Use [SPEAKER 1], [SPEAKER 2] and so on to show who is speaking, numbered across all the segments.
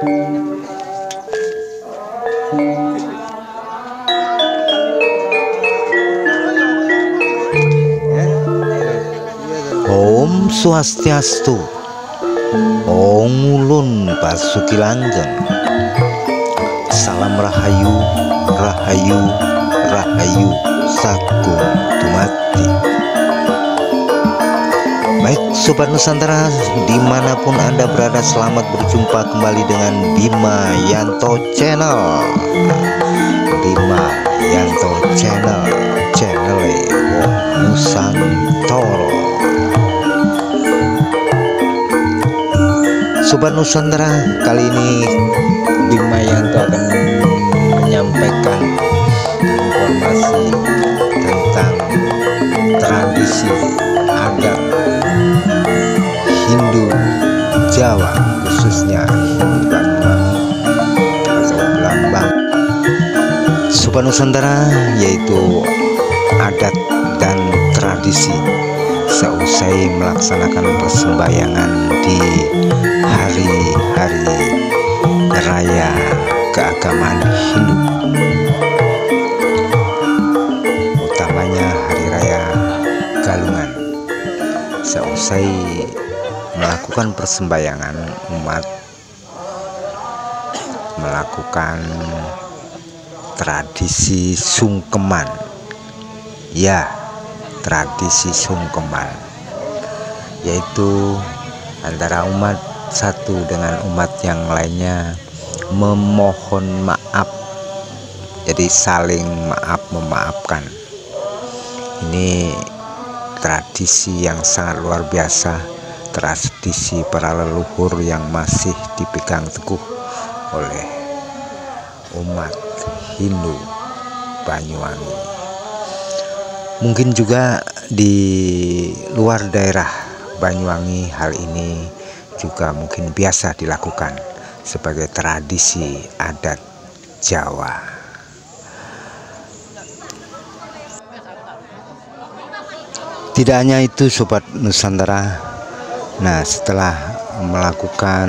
[SPEAKER 1] Om Swastiastu, Om Ulun Basuki Langgeng. Salam Rahayu, Rahayu, Rahayu, Sagung Dumadi. Baik Sobat Nusantara, dimanapun Anda berada, selamat berjumpa kembali dengan Bima Yanto Channel. Bima Yanto Channel, channel Wong Nusantara. Sobat Nusantara, kali ini Bima Yanto akan menyampaikan informasi tentang tradisi adat Hindu Jawa, khususnya Hindu Banyuwangi atau Blambang. Sobat Nusantara, yaitu adat dan tradisi seusai melaksanakan persembahyangan di hari-hari raya keagamaan Hindu, utamanya hari raya Galungan. Seusai melakukan persembahyangan, umat melakukan tradisi sungkeman. Ya, tradisi sungkeman, yaitu antara umat satu dengan umat yang lainnya memohon maaf, jadi saling maaf memaafkan. Ini tradisi yang sangat luar biasa, tradisi para leluhur yang masih dipegang teguh oleh umat Hindu Banyuwangi. Mungkin juga di luar daerah Banyuwangi hal ini juga mungkin biasa dilakukan sebagai tradisi adat Jawa. Tidak hanya itu Sobat Nusantara, nah setelah melakukan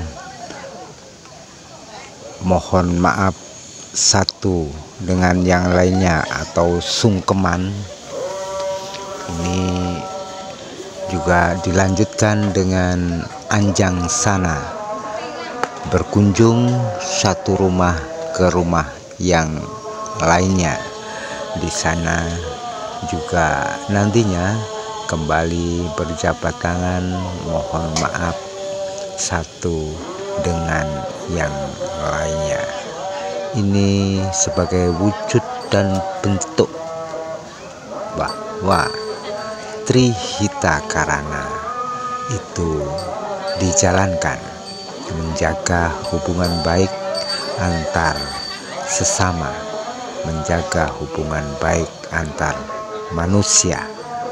[SPEAKER 1] mohon maaf satu dengan yang lainnya atau sungkeman, ini juga dilanjutkan dengan anjang sana, berkunjung satu rumah ke rumah yang lainnya. Di sana juga nantinya kembali berjabat tangan mohon maaf satu dengan yang lainnya. Ini sebagai wujud dan bentuk bahwa Trihita Karana itu dijalankan, menjaga hubungan baik antar sesama, menjaga hubungan baik antar manusia.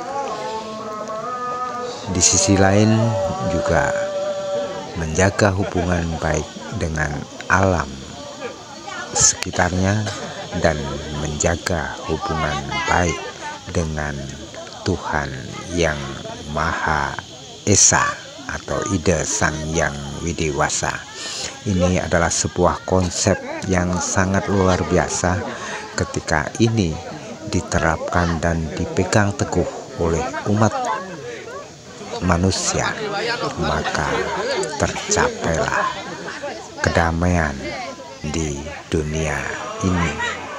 [SPEAKER 1] Di sisi lain juga menjaga hubungan baik dengan alam sekitarnya dan menjaga hubungan baik dengan Tuhan yang Maha Esa atau Ida Sang Yang Widiwasa. Ini adalah sebuah konsep yang sangat luar biasa ketika ini diterapkan dan dipegang teguh oleh umat manusia, maka tercapailah kedamaian di dunia ini.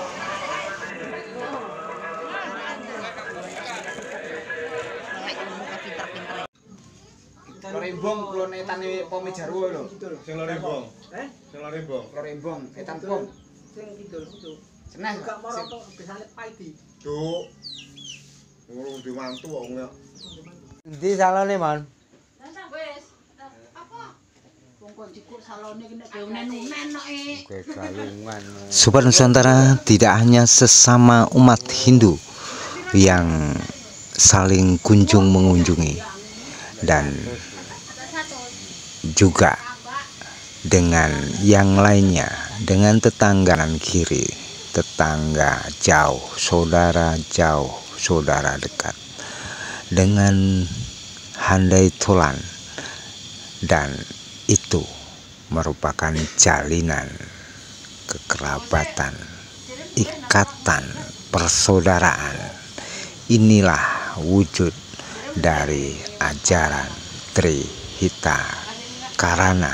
[SPEAKER 2] Lorembong kulon etane Pome Jarwo lho.
[SPEAKER 3] Sing lorembong. Sing lorembong.
[SPEAKER 2] Lorembong etan pom.
[SPEAKER 4] Sing kidul kudu.
[SPEAKER 2] Seneng
[SPEAKER 4] Gak moro tok besane paidi.
[SPEAKER 3] Duk. Ngurung di mantu kok ngene.
[SPEAKER 1] Endi salone, Mon?
[SPEAKER 5] Wis. Apa? Wong kok jikuk salone ki nek unen-unen kok
[SPEAKER 1] Galungan. Sobat Nusantara, tidak hanya sesama umat Hindu yang saling kunjung mengunjungi, dan juga dengan yang lainnya, dengan tetangga kanan kiri, tetangga jauh, saudara dekat, dengan handai tulan, dan itu merupakan jalinan kekerabatan, ikatan persaudaraan. Inilah wujud dari ajaran Trihita Karana.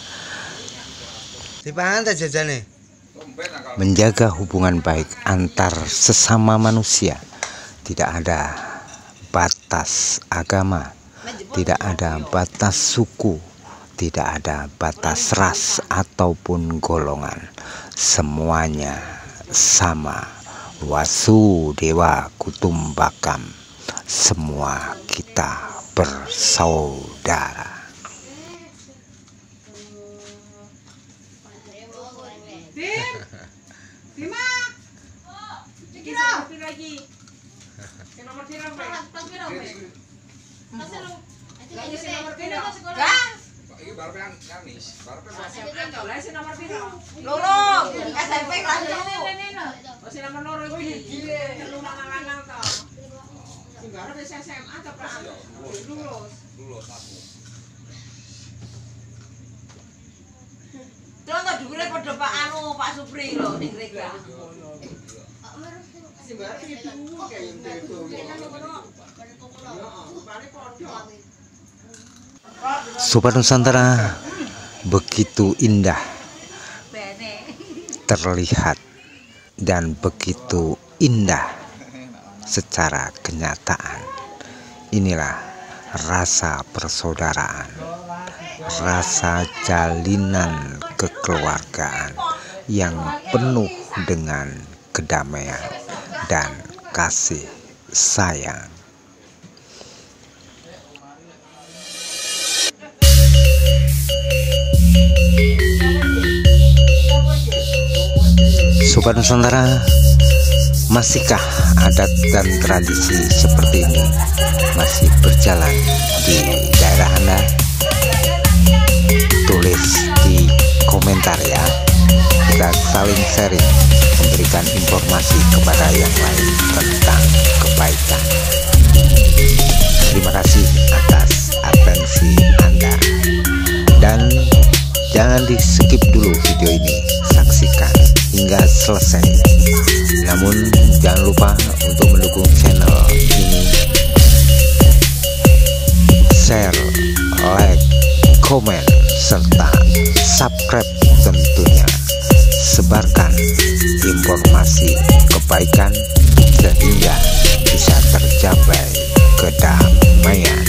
[SPEAKER 1] Menjaga hubungan baik antar sesama manusia. Tidak ada batas agama, tidak ada batas suku, tidak ada batas ras ataupun golongan. Semuanya sama. Wasudewa Kutumbakam. Semua kita bersaudara.
[SPEAKER 5] Bima. Iki lagi. Yang nomor piro, Pak? Pas piro, Pak? Pas lu. Lagi sing nomor piro? Gas.
[SPEAKER 3] Iki baru kan kamis, baru kan
[SPEAKER 5] SMP to, lah sing nomor piro?
[SPEAKER 6] Loro, SMP kelas 2.
[SPEAKER 5] Oh, sing nomor loro iki. Telu lanang to. Sing baru wis SMA to, Pak?
[SPEAKER 3] lulus aku.
[SPEAKER 6] Terus to dhuwure padha Pak Pak Supri lho ning Rega.
[SPEAKER 4] Sing baru iki dhuwur kaya itu.
[SPEAKER 1] Sobat Nusantara, begitu indah terlihat dan begitu indah secara kenyataan. Inilah rasa persaudaraan, rasa jalinan kekeluargaan yang penuh dengan kedamaian dan kasih sayang. Sobat Nusantara, masihkah adat dan tradisi seperti ini masih berjalan di daerah Anda? Tulis di komentar ya. Kita saling sharing, memberikan informasi kepada yang lain tentang kebaikan. Terima kasih atas atensi Anda. Dan jangan di skip dulu video ini, saksikan hingga selesai. Namun jangan lupa untuk mendukung channel ini, share, like, komen, serta subscribe tentunya. Sebarkan informasi kebaikan sehingga bisa tercapai kedamaian.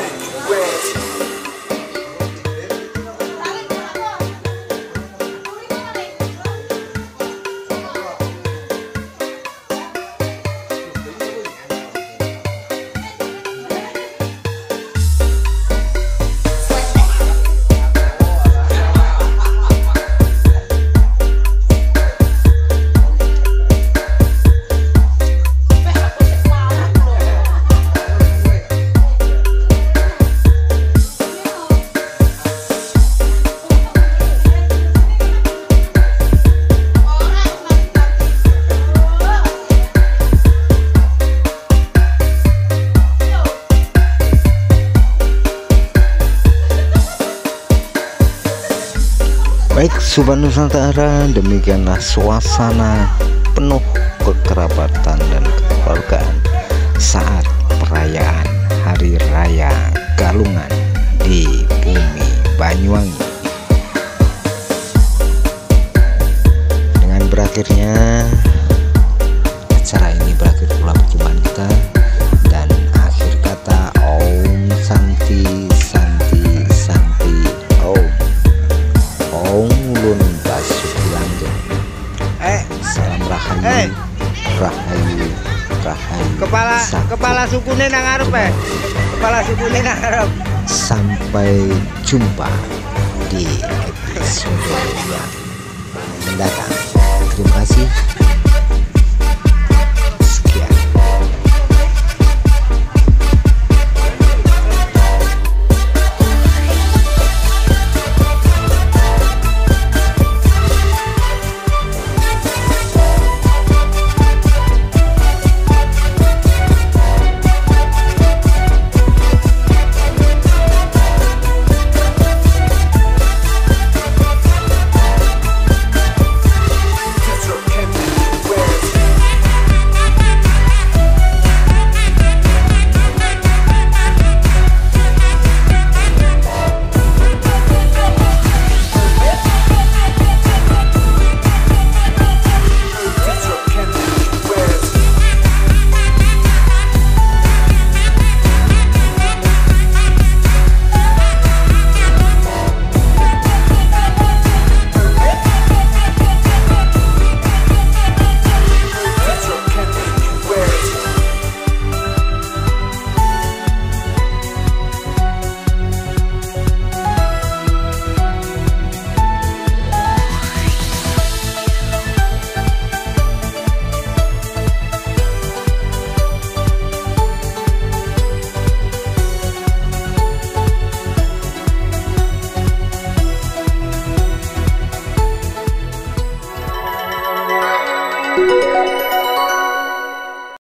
[SPEAKER 1] Baik Sobat Nusantara, demikianlah suasana penuh kekerabatan dan kekeluargaan saat perayaan Hari Raya Galungan di bumi Banyuwangi. Dengan berakhirnya acara ini, berakhir pula perjumpaan kita, dan akhir kata Om Santi Santi Santi Om Ulun Basuki Langgeng. Salam Rahayu, Rahayu, Rahayu.
[SPEAKER 7] Kepala sukune nang ngarep Kepala sukune nang ngarep.
[SPEAKER 1] Sampai jumpa di episode yang mendatang. Terima kasih.